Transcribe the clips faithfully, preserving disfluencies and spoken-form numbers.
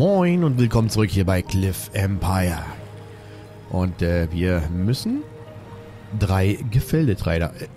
Moin und willkommen zurück hier bei Cliff Empire. Und äh, wir müssen drei Gefäldetreiber... Äh,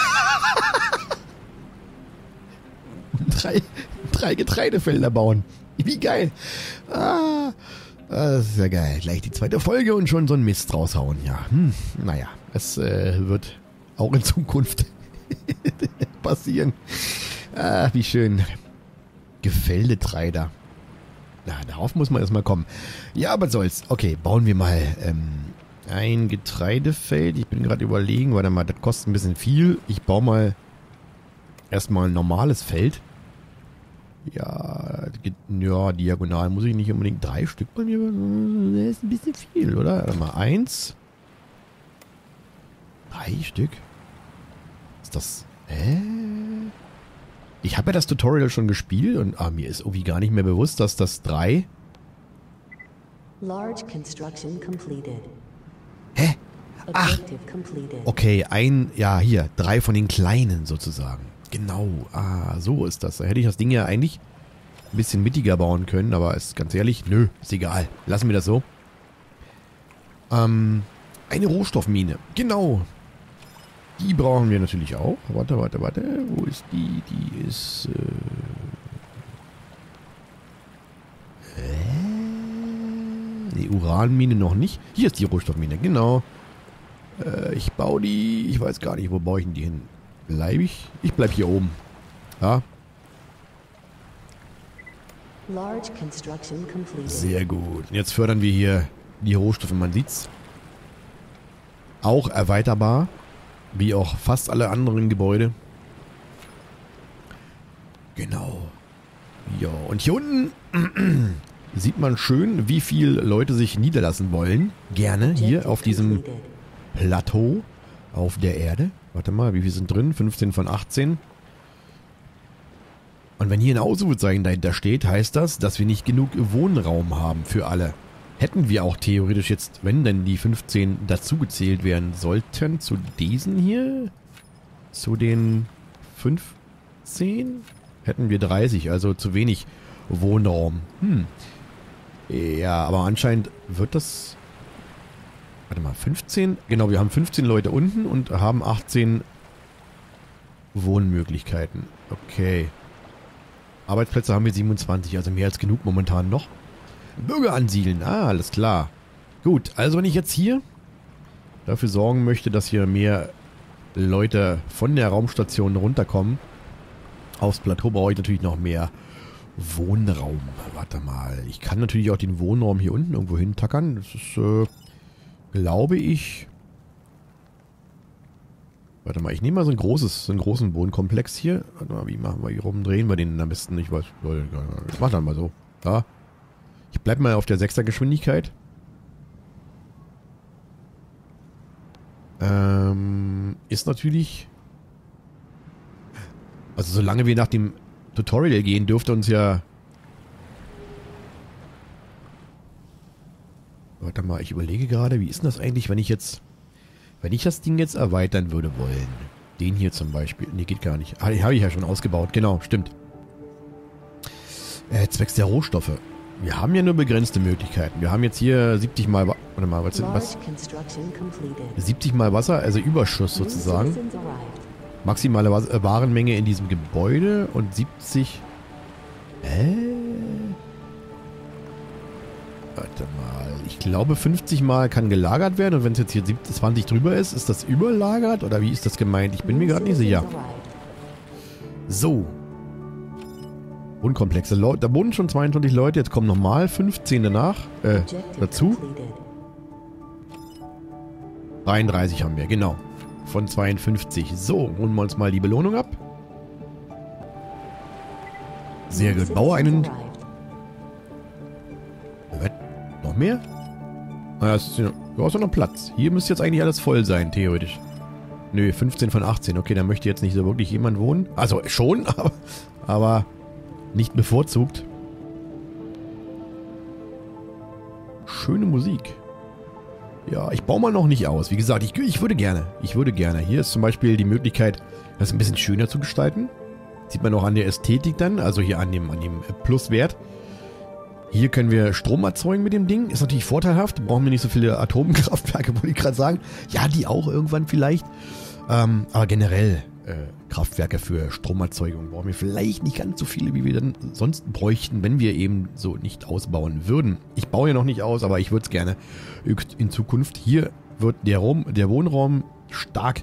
drei, drei Getreidefelder bauen. Wie geil. Ah, das ist ja geil. Gleich die zweite Folge und schon so ein Mist raushauen. Ja, hm, naja, es äh, wird auch in Zukunft passieren. Ah, wie schön. Gefäldetreiber. Na, darauf muss man erstmal kommen. Ja, aber soll's. Okay, bauen wir mal ähm, ein Getreidefeld. Ich bin gerade überlegen, warte mal, das kostet ein bisschen viel. Ich baue mal erstmal ein normales Feld. Ja, ja, diagonal muss ich nicht unbedingt drei Stück bei mir. Das ist ein bisschen viel, oder? Warte mal, eins. Drei Stück. Ist das... Hä? Ich habe ja das Tutorial schon gespielt und ah, mir ist irgendwie gar nicht mehr bewusst, dass das drei... Large construction completed. Hä? Ach, Objective completed. okay, ein, ja, hier, drei von den kleinen sozusagen. Genau, ah, so ist das. Da hätte ich das Ding ja eigentlich ein bisschen mittiger bauen können, aber ist ganz ehrlich, nö, ist egal. Lassen wir das so. Ähm, eine Rohstoffmine, genau. Die brauchen wir natürlich auch. Warte, warte, warte. Wo ist die? Die ist... Äh, äh, die Uranmine noch nicht. Hier ist die Rohstoffmine, genau. Äh, ich baue die... Ich weiß gar nicht, wo baue ich denn die hin? Bleibe ich? Ich bleib hier oben. Ja. Large construction completed. Sehr gut. Jetzt fördern wir hier die Rohstoffe. Man sieht's. Auch erweiterbar. Wie auch fast alle anderen Gebäude. Genau. Ja, und hier unten sieht man schön, wie viele Leute sich niederlassen wollen. Gerne hier auf diesem Plateau auf der Erde. Warte mal, wie viele sind drin? fünfzehn von achtzehn. Und wenn hier ein Ausrufezeichen dahinter steht, heißt das, dass wir nicht genug Wohnraum haben für alle. Hätten wir auch theoretisch jetzt, wenn denn die fünfzehn dazugezählt werden sollten, zu diesen hier, zu den fünfzehn, hätten wir dreißig, also zu wenig Wohnraum. Hm. Ja, aber anscheinend wird das... Warte mal, fünfzehn? Genau, wir haben fünfzehn Leute unten und haben achtzehn Wohnmöglichkeiten. Okay. Arbeitsplätze haben wir siebenundzwanzig, also mehr als genug momentan noch. Bürger ansiedeln, ah, alles klar. Gut, also wenn ich jetzt hier dafür sorgen möchte, dass hier mehr Leute von der Raumstation runterkommen, aufs Plateau brauche ich natürlich noch mehr Wohnraum. Warte mal, ich kann natürlich auch den Wohnraum hier unten irgendwo hintackern. Das ist, äh, glaube ich... Warte mal, ich nehme mal so ein großes, so einen großen Wohnkomplex hier. Warte mal, wie machen wir hier rum? Drehen wir den am besten? Ich weiß, ich mach dann mal so. Ja. Ich bleib mal auf der sechser Geschwindigkeit. Ähm, ist natürlich... Also solange wir nach dem Tutorial gehen, dürfte uns ja... Warte mal, ich überlege gerade, wie ist denn das eigentlich, wenn ich jetzt... Wenn ich das Ding jetzt erweitern würde wollen. Den hier zum Beispiel. Ne, geht gar nicht. Ah, den habe ich ja schon ausgebaut. Genau, stimmt. Äh, zwecks der Rohstoffe. Wir haben ja nur begrenzte Möglichkeiten. Wir haben jetzt hier siebzig mal... Warte mal, was sind was? siebzig mal Wasser, also Überschuss sozusagen. Maximale Was äh, Warenmenge in diesem Gebäude und siebzig... Äh? Warte mal. Ich glaube fünfzig mal kann gelagert werden und wenn es jetzt hier zwanzig drüber ist, ist das überlagert? Oder wie ist das gemeint? Ich bin mir gerade nicht sicher. So. Wohnkomplexe. Da wohnen schon zweiundzwanzig Leute, jetzt kommen nochmal fünfzehn danach, äh, dazu. dreiunddreißig haben wir, genau. Von zweiundfünfzig. So, holen wir uns mal die Belohnung ab. Sehr gut. Baue einen... Was? Noch mehr? Ah, es ist ja, du hast ja noch Platz. Hier müsste jetzt eigentlich alles voll sein, theoretisch. Nö, fünfzehn von achtzehn. Okay, da möchte jetzt nicht so wirklich jemand wohnen. Also schon, aber... aber nicht bevorzugt. Schöne Musik. Ja, ich baue mal noch nicht aus. Wie gesagt, ich, ich würde gerne. Ich würde gerne. Hier ist zum Beispiel die Möglichkeit, das ein bisschen schöner zu gestalten. Sieht man auch an der Ästhetik dann, also hier an dem, an dem Pluswert. Hier können wir Strom erzeugen mit dem Ding. Ist natürlich vorteilhaft. Brauchen wir nicht so viele Atomkraftwerke, wollte ich gerade sagen. Ja, die auch irgendwann vielleicht. Ähm, aber generell äh, Kraftwerke für Stromerzeugung brauchen wir vielleicht nicht ganz so viele, wie wir dann sonst bräuchten, wenn wir eben so nicht ausbauen würden. Ich baue ja noch nicht aus, aber ich würde es gerne in Zukunft. Hier wird der, Raum, der Wohnraum stark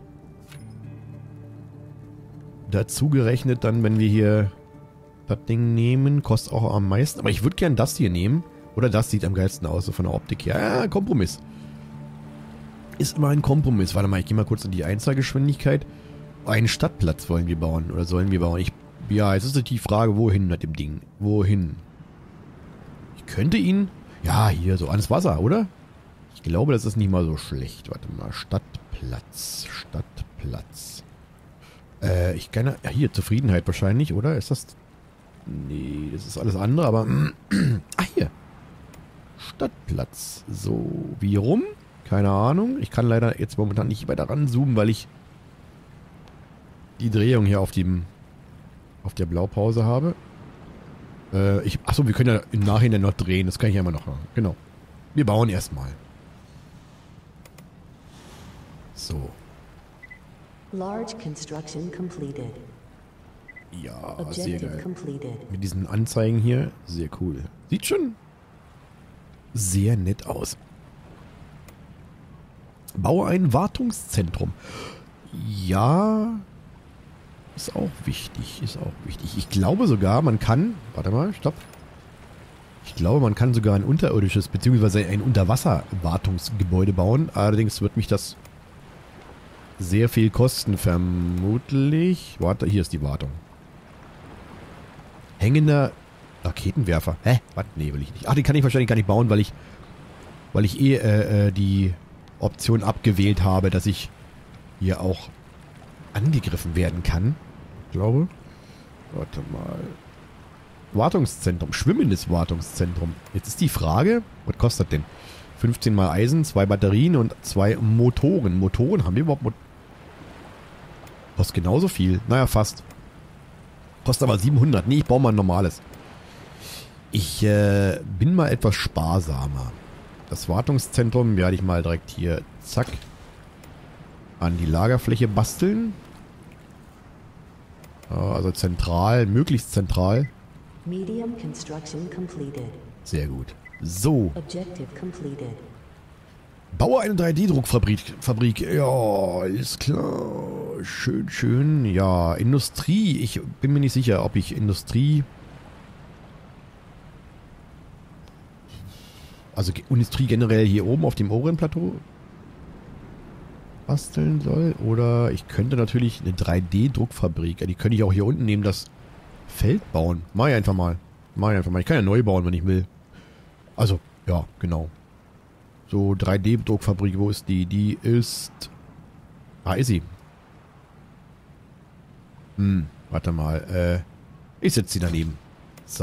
dazu gerechnet, dann wenn wir hier das Ding nehmen, kostet auch am meisten. Aber ich würde gern das hier nehmen. Oder das sieht am geilsten aus, so von der Optik her. Ja, Kompromiss. Ist immer ein Kompromiss. Warte mal, ich gehe mal kurz in die Einzahlgeschwindigkeit. Einen Stadtplatz wollen wir bauen. Oder sollen wir bauen? Ich, ja, jetzt ist die Frage, wohin mit dem Ding? Wohin? Ich könnte ihn... Ja, hier, so ans Wasser, oder? Ich glaube, das ist nicht mal so schlecht. Warte mal, Stadtplatz. Stadtplatz. Äh, ich kann... Ja, hier, Zufriedenheit wahrscheinlich, oder? Ist das... Nee, das ist alles andere, aber... Ah, hier. Stadtplatz. So, wie rum? Keine Ahnung. Ich kann leider jetzt momentan nicht weiter ranzoomen, weil ich die Drehung hier auf dem auf der Blaupause habe. Äh, ich, achso, wir können ja im Nachhinein noch drehen. Das kann ich ja immer noch machen. Genau. Wir bauen erstmal. So. Large construction completed. Ja, sehr Objective geil. completed. Mit diesen Anzeigen hier. Sehr cool. Sieht schon sehr nett aus. Baue ein Wartungszentrum. Ja, ist auch wichtig. Ist auch wichtig. Ich glaube sogar, man kann... Warte mal, stopp. Ich glaube, man kann sogar ein unterirdisches bzw. ein Unterwasser-Wartungsgebäude bauen. Allerdings wird mich das sehr viel kosten, vermutlich. Warte, hier ist die Wartung. Hängender Raketenwerfer. Hä? Was? Nee, will ich nicht. Ach, den kann ich wahrscheinlich gar nicht bauen, weil ich weil ich eh äh, äh, die Option abgewählt habe, dass ich hier auch angegriffen werden kann. Ich glaube. Warte mal. Wartungszentrum. Schwimmendes Wartungszentrum. Jetzt ist die Frage, was kostet denn? fünfzehn mal Eisen, zwei Batterien und zwei Motoren. Motoren haben wir überhaupt... Mot Kostet genauso viel. Naja, fast. Kostet aber siebenhundert. Nee, ich baue mal ein normales. Ich äh, bin mal etwas sparsamer. Das Wartungszentrum werde ich mal direkt hier, zack, an die Lagerfläche basteln. Also zentral, möglichst zentral. Medium construction completed. Sehr gut. So. Objective completed. Baue eine drei D Druckfabrik. Fabrik. Ja, ist klar. Schön, schön. Ja, Industrie. Ich bin mir nicht sicher, ob ich Industrie... Also Industrie generell hier oben auf dem oberen Plateau basteln soll. Oder ich könnte natürlich eine drei D Druckfabrik. Ja, die könnte ich auch hier unten neben das Feld bauen. Mach ich einfach mal. Mach ich einfach mal. Ich kann ja neu bauen, wenn ich will. Also, ja, genau. So, drei D Druckfabrik, wo ist die? Die ist... Ah, ist sie. Hm, warte mal. Äh, ich setze sie daneben. So.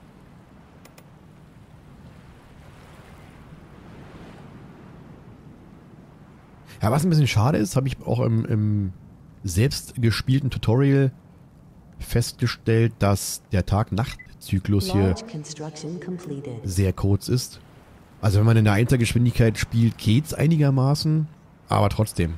Ja, was ein bisschen schade ist, habe ich auch im, im selbst gespielten Tutorial festgestellt, dass der Tag-Nacht-Zyklus hier sehr kurz ist. Also wenn man in der Einzelgeschwindigkeit spielt, geht's einigermaßen, aber trotzdem.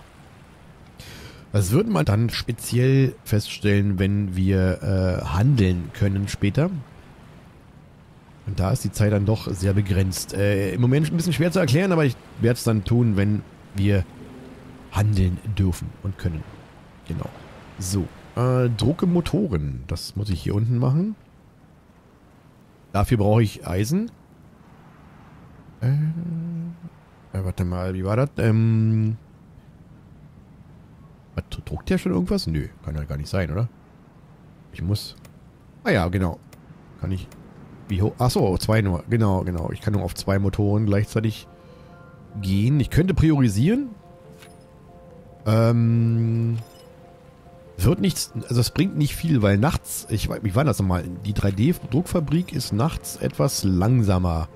Das wird man dann speziell feststellen, wenn wir äh, handeln können später. Und da ist die Zeit dann doch sehr begrenzt. Äh, im Moment ein bisschen schwer zu erklären, aber ich werde es dann tun, wenn wir handeln dürfen und können. Genau. So. Äh, drucke Motoren. Das muss ich hier unten machen. Dafür brauche ich Eisen. Äh, äh, warte mal, wie war das? Ähm, was, druckt der schon irgendwas? Nö, kann ja gar nicht sein, oder? Ich muss... Ah ja, genau. Kann ich... Wie hoch? Achso, zwei nur. Genau, genau. Ich kann nur auf zwei Motoren gleichzeitig gehen. Ich könnte priorisieren. Ähm... Wird nichts, also es bringt nicht viel, weil nachts, ich weiß, wie war das nochmal? Die drei D Druckfabrik ist nachts etwas langsamer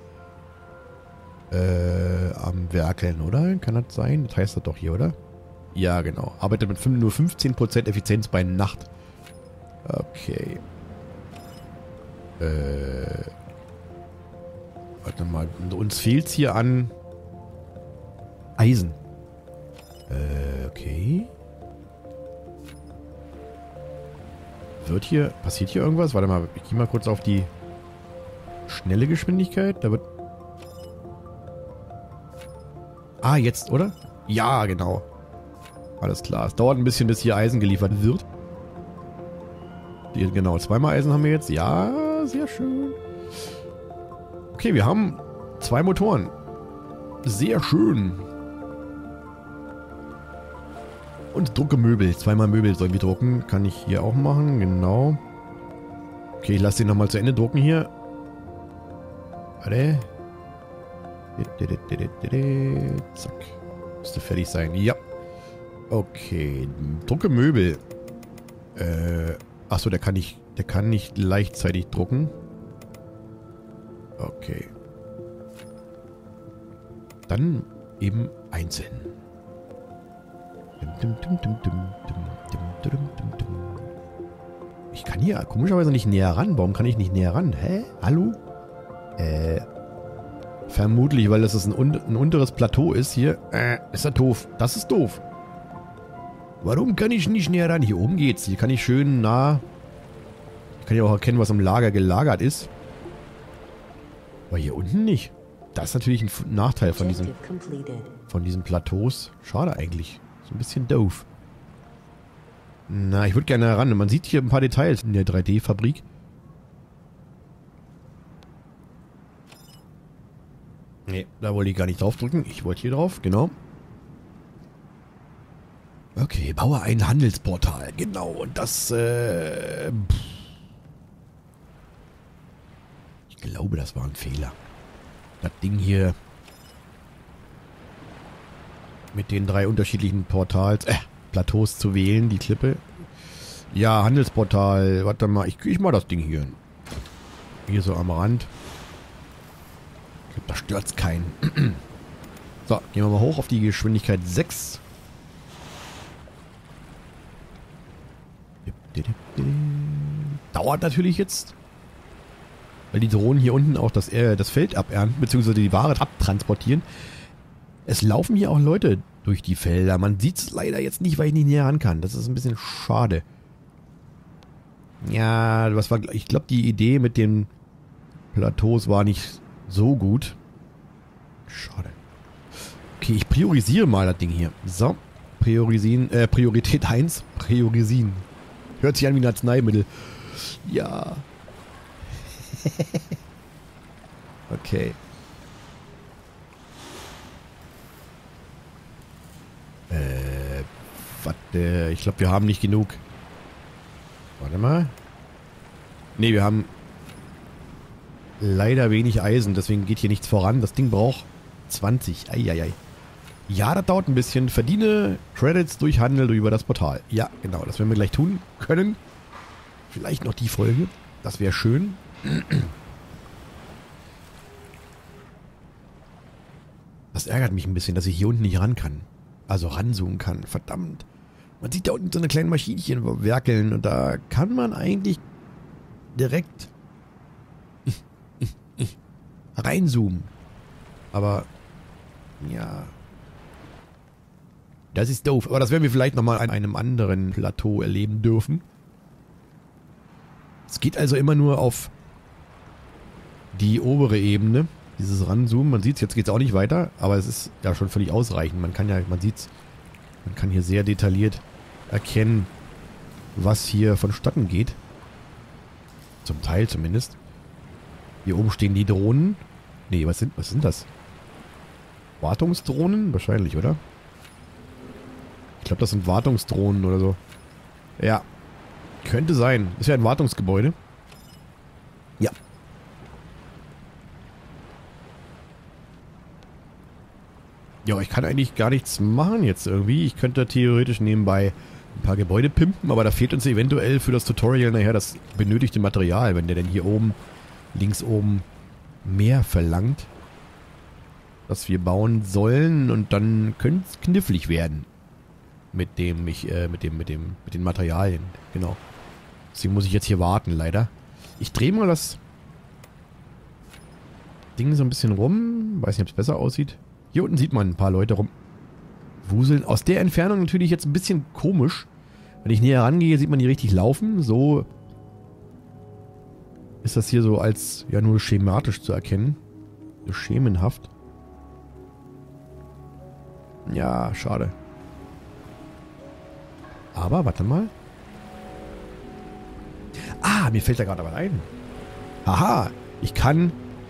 äh, am Werkeln, oder? Kann das sein? Das heißt das doch hier, oder? Ja, genau. Arbeitet mit nur fünfzehn Prozent Effizienz bei Nacht. Okay. Äh, Warte mal. Uns fehlt es hier an Eisen. Äh, okay. Wird hier... Passiert hier irgendwas? Warte mal. Ich gehe mal kurz auf die schnelle Geschwindigkeit. Da wird... Ah, jetzt, oder? Ja, genau. Alles klar. Es dauert ein bisschen, bis hier Eisen geliefert wird. Hier, genau, zweimal Eisen haben wir jetzt. Ja, sehr schön. Okay, wir haben zwei Motoren. Sehr schön. Und drucke Möbel. Zweimal Möbel sollen wir drucken. Kann ich hier auch machen, genau. Okay, ich lasse den nochmal zu Ende drucken hier. Warte. Zack. Müsste fertig sein. Ja. Okay. Drucke Möbel. Äh. Achso, der kann nicht. Der kann nicht gleichzeitig drucken. Okay. Dann eben einzeln. Ich kann hier komischerweise nicht näher ran. Warum kann ich nicht näher ran? Hä? Hallo? Äh. Vermutlich, weil das ein, un ein unteres Plateau ist hier. Äh, ist das doof. Das ist doof. Warum kann ich nicht näher ran? Hier oben geht's. Hier kann ich schön nah... Ich kann ja auch erkennen, was im Lager gelagert ist. Aber hier unten nicht. Das ist natürlich ein Nachteil von diesen, von diesen Plateaus. Schade eigentlich. So ein bisschen doof. Na, ich würde gerne heran. Man sieht hier ein paar Details in der drei D-Fabrik. Nee, da wollte ich gar nicht draufdrücken. Ich wollte hier drauf, genau. Okay, baue ein Handelsportal. Genau, und das, äh... ich glaube, das war ein Fehler. Das Ding hier mit den drei unterschiedlichen Portals, äh, Plateaus zu wählen, die Klippe. Ja, Handelsportal. Warte mal, ich, ich mach das Ding hier. Hier so am Rand. Ich glaube, da stört's keinen. So, gehen wir mal hoch auf die Geschwindigkeit sechs. Dauert natürlich jetzt. Weil die Drohnen hier unten auch das, äh, das Feld abernten, beziehungsweise die Ware abtransportieren. Es laufen hier auch Leute durch die Felder. Man sieht es leider jetzt nicht, weil ich nicht näher ran kann. Das ist ein bisschen schade. Ja, was war, ich glaube, die Idee mit den Plateaus war nicht so gut. Schade. Okay, ich priorisiere mal das Ding hier. So, priorisieren, äh, Priorität eins, priorisieren. Hört sich an wie ein Arzneimittel. Ja. Okay. Äh, warte, ich glaube, wir haben nicht genug. Warte mal. Ne, wir haben leider wenig Eisen, deswegen geht hier nichts voran. Das Ding braucht zwanzig. Eieiei. Ja, das dauert ein bisschen. Verdiene Credits durch Handel über das Portal. Ja, genau. Das werden wir gleich tun können. Vielleicht noch die Folge. Das wäre schön. Das ärgert mich ein bisschen, dass ich hier unten nicht ran kann. Also ranzoomen kann. Verdammt. Man sieht da unten so eine kleine Maschinchen werkeln und da kann man eigentlich direkt reinzoomen. Aber ja... Das ist doof. Aber das werden wir vielleicht nochmal an einem anderen Plateau erleben dürfen. Es geht also immer nur auf die obere Ebene. Dieses Ranzoomen. Man sieht es, jetzt geht es auch nicht weiter. Aber es ist ja schon völlig ausreichend. Man kann ja, man sieht es, man kann hier sehr detailliert erkennen, was hier vonstatten geht. Zum Teil zumindest. Hier oben stehen die Drohnen. Nee, was sind, was sind das? Wartungsdrohnen? Wahrscheinlich, oder? Ich glaube, das sind Wartungsdrohnen oder so. Ja. Könnte sein. Ist ja ein Wartungsgebäude. Ja. Ja, ich kann eigentlich gar nichts machen jetzt irgendwie. Ich könnte theoretisch nebenbei ein paar Gebäude pimpen, aber da fehlt uns eventuell für das Tutorial nachher das benötigte Material, wenn der denn hier oben, links oben, mehr verlangt, was wir bauen sollen, und dann könnte es knifflig werden. Mit dem, ich, äh, mit dem, mit dem, mit den Materialien. Genau. Deswegen muss ich jetzt hier warten, leider. Ich drehe mal das Ding so ein bisschen rum. Weiß nicht, ob es besser aussieht. Hier unten sieht man ein paar Leute rumwuseln. Aus der Entfernung natürlich jetzt ein bisschen komisch. Wenn ich näher rangehe, sieht man die richtig laufen. So ist das hier so als, ja, nur schematisch zu erkennen. So schemenhaft. Ja, schade. Aber, warte mal. Ah, mir fällt da gerade was ein. Haha, ich kann,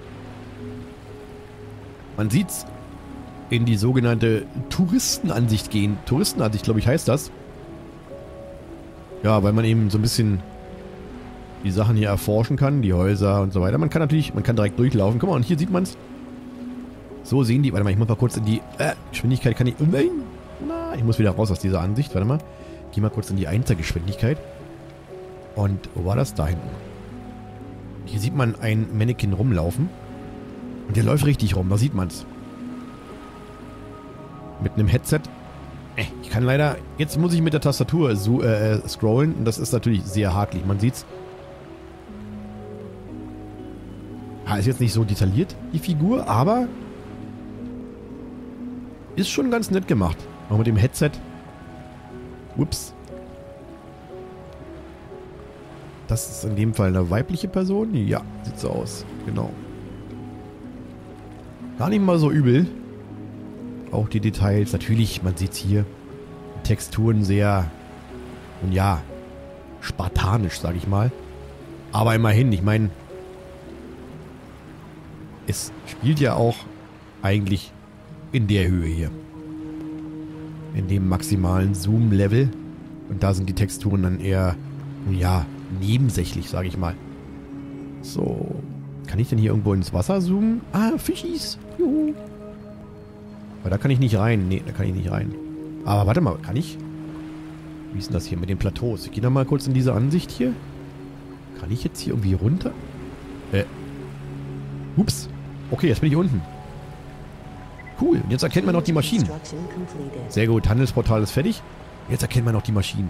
man sieht's, in die sogenannte Touristenansicht gehen. Touristenansicht, glaube ich, heißt das. Ja, weil man eben so ein bisschen die Sachen hier erforschen kann, die Häuser und so weiter. Man kann natürlich, man kann direkt durchlaufen. Guck mal, und hier sieht man's. So sehen die, warte mal, ich muss mal kurz in die äh, Geschwindigkeit, kann ich, oh nein, na, ich muss wieder raus aus dieser Ansicht, warte mal. Geh mal kurz in die Einzelgeschwindigkeit. Und wo war das? Da hinten. Hier sieht man ein Mannequin rumlaufen. Und der läuft richtig rum, da sieht man's. Mit einem Headset. Äh, ich kann leider, jetzt muss ich mit der Tastatur so, äh, scrollen. Und das ist natürlich sehr hakelig, man sieht's. Ah, ist jetzt nicht so detailliert, die Figur, aber ist schon ganz nett gemacht. Auch mit dem Headset. Ups. Das ist in dem Fall eine weibliche Person. Ja, sieht so aus. Genau. Gar nicht mal so übel. Auch die Details. Natürlich, man sieht es hier. Texturen sehr, und ja, spartanisch, sage ich mal. Aber immerhin, ich meine, es spielt ja auch eigentlich in der Höhe hier. In dem maximalen Zoom-Level. Und da sind die Texturen dann eher, ja, nebensächlich, sage ich mal. So. Kann ich denn hier irgendwo ins Wasser zoomen? Ah, Fischis. Juhu. Aber da kann ich nicht rein. Nee, da kann ich nicht rein. Aber warte mal, kann ich? Wie ist denn das hier mit den Plateaus? Ich gehe da mal kurz in diese Ansicht hier. Kann ich jetzt hier irgendwie runter? Äh. Ups. Okay, jetzt bin ich unten. Cool. Und jetzt erkennt man noch die Maschinen. Sehr gut. Handelsportal ist fertig. Jetzt erkennt man noch die Maschinen.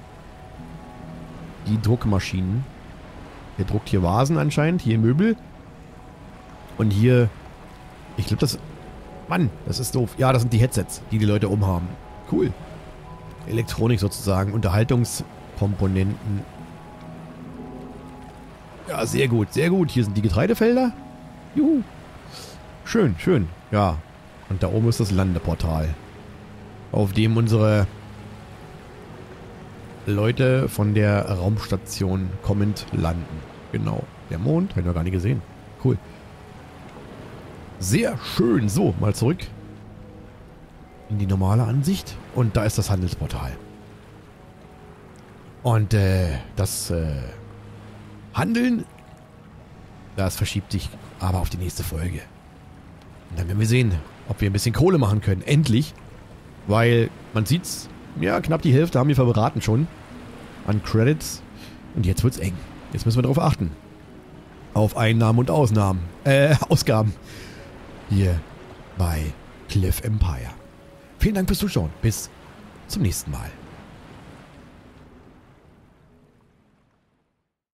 Die Druckmaschinen. Der druckt hier Vasen anscheinend. Hier Möbel. Und hier... Ich glaube, das... Mann, das ist doof. Ja, das sind die Headsets, die die Leute umhaben. Cool. Elektronik sozusagen. Unterhaltungskomponenten. Ja, sehr gut. Sehr gut. Hier sind die Getreidefelder. Juhu. Schön, schön. Ja. Und da oben ist das Landeportal. Auf dem unsere Leute von der Raumstation kommend landen. Genau. Der Mond, haben wir gar nicht gesehen. Cool. Sehr schön. So, mal zurück in die normale Ansicht. Und da ist das Handelsportal. Und äh, das äh, Handeln, das verschiebt sich aber auf die nächste Folge. Und dann werden wir sehen, ob wir ein bisschen Kohle machen können. Endlich. Weil man sieht's, ja, knapp die Hälfte haben wir verbraten schon an Credits. Und jetzt wird's eng. Jetzt müssen wir darauf achten. Auf Einnahmen und Ausnahmen. Äh, Ausgaben. Hier bei Cliff Empire. Vielen Dank fürs Zuschauen. Bis zum nächsten Mal.